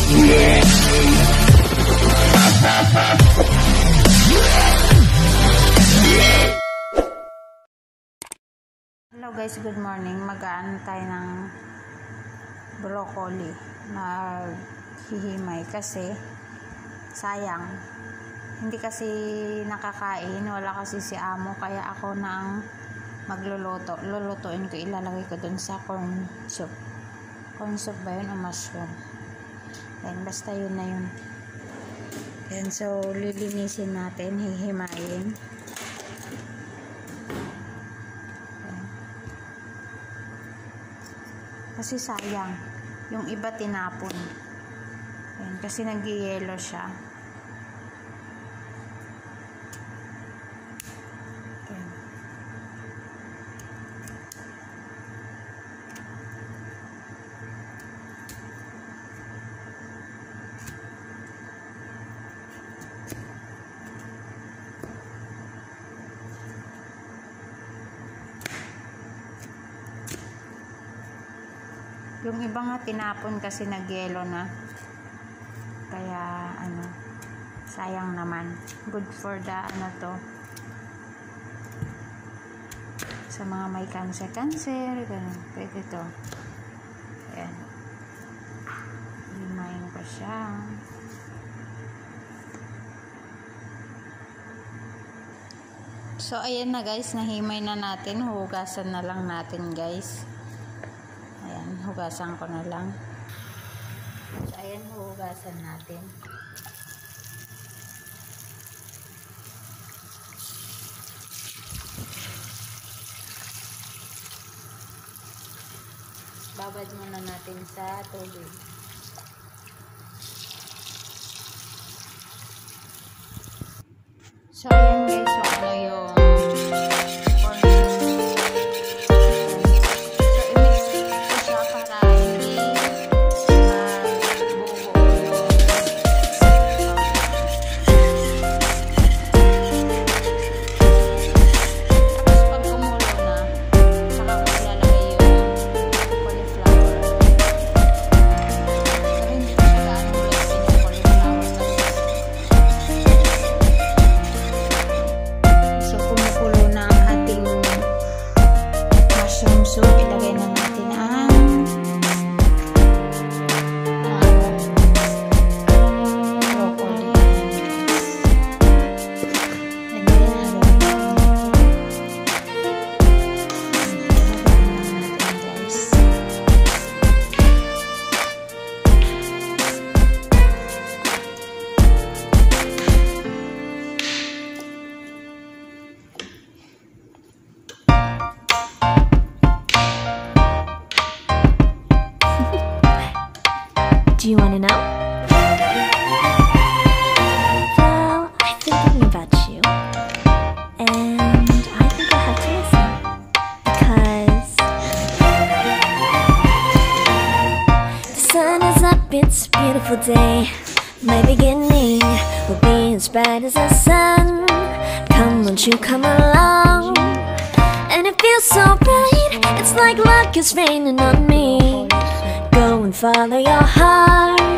Hello guys, good morning. Mag-aano tayo ng broccoli. Maghihimay kasi sayang. Hindi kasi nakakain, wala kasi si amo, kaya ako nang magluluto. Lulutuin ko, ilalagay ko dun sa corn soup. Corn soup ba yun o mushroom? Then basta yun na yun. Yan, so lilinisin natin, hihimayin. Kasi sayang, yung iba tinapon. Ayan, kasi nag-yellow siya. Ayan. Yung iba nga tinapon kasi nag-yellow na. Kaya sayang naman. Good for the sa mga may cancer, ganun. Pwede to. Ayan. Himayin ko siya. So ayan na guys, nahimay na natin. Hugasan na lang natin guys. Hugasan ko na lang. So, ayan, hugasan natin. Babad muna natin sa tubig. So, ayan guys, so ano yung so, ilagay na natin ang broccoli. Do you want to know? Well, I've been thinking about you, and I think I have to listen, because the sun is up, it's a beautiful day. My beginning will be as bright as the sun. Come, won't you come along? And it feels so bright, it's like luck is raining on me. Go and follow your heart.